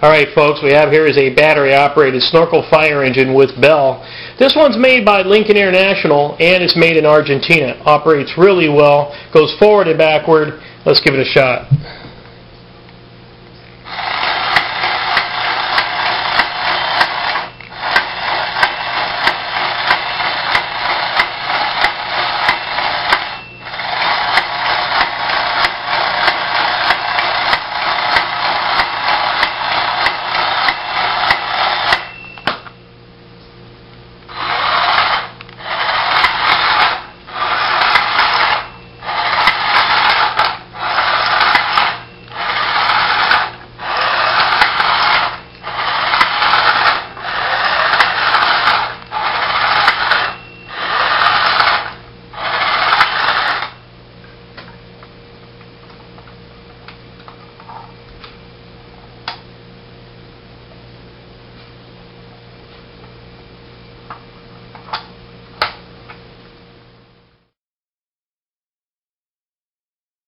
Alright folks, we have here is a battery operated snorkel fire engine with bell. This one's made by Lincoln International and it's made in Argentina. Operates really well, goes forward and backward. Let's give it a shot.